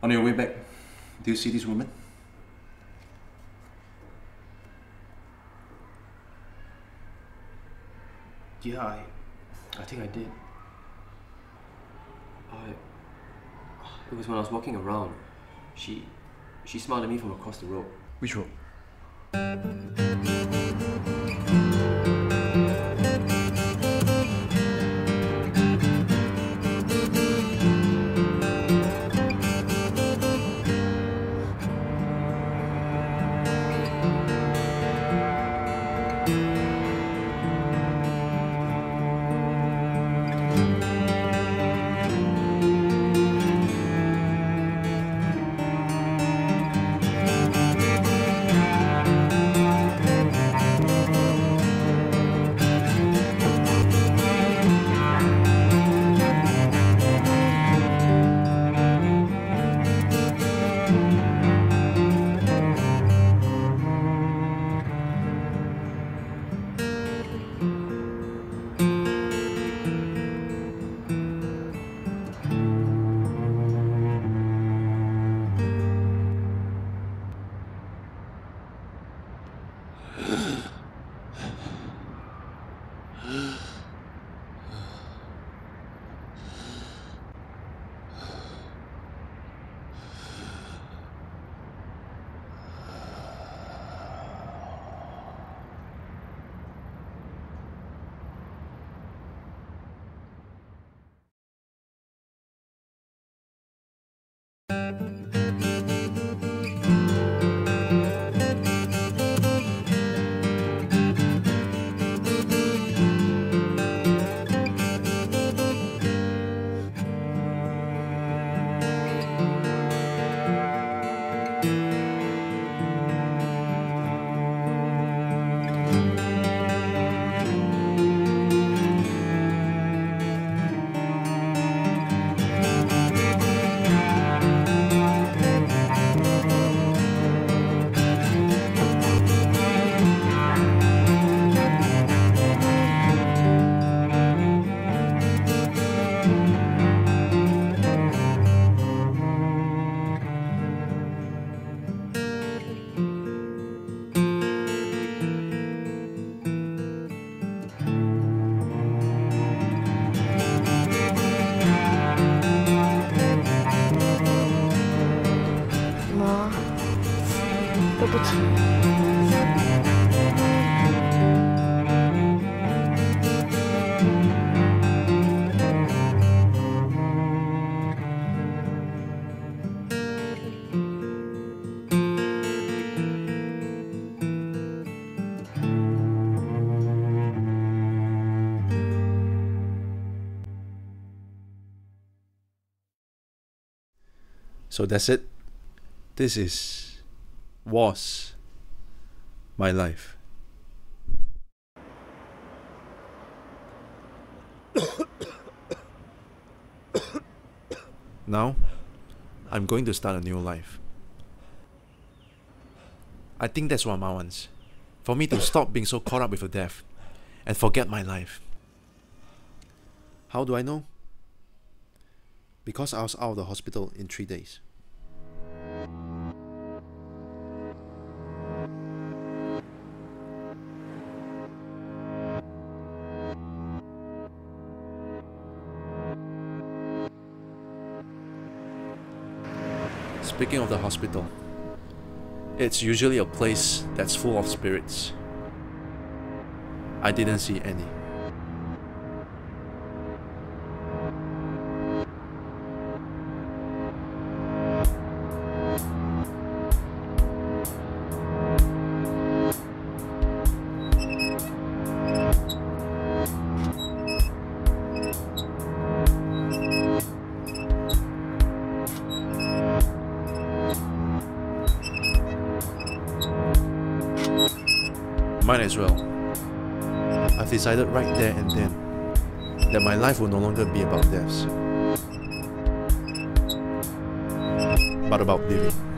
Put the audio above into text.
On your way back, do you see this woman? Yeah, I think I did. It was when I was walking around. She smiled at me from across the road. Which road? So that's it. This was my life. Now, I'm going to start a new life. I think that's what Ma wants. For me to stop being so caught up with the death and forget my life. How do I know? Because I was out of the hospital in 3 days. Speaking of the hospital, it's usually a place that's full of spirits. I didn't see any. Might as well. I've decided right there and then that my life will no longer be about deaths, but about living.